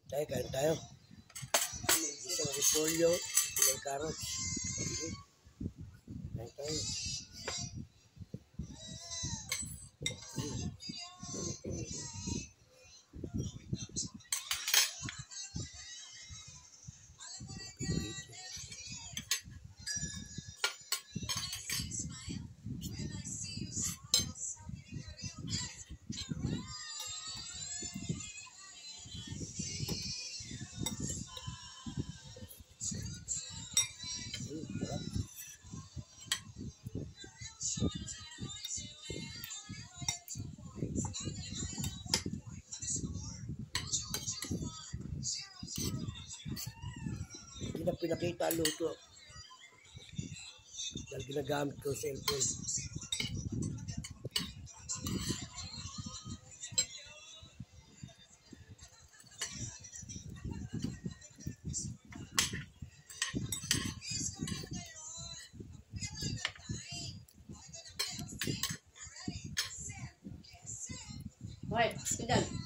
Tayo, kain tayo. Isang repolyo, ilang carrots. Okay. Kain tayo. Hindi na pinakita ang luto dahil ginagamit ko sa cellphone. Okay, sige.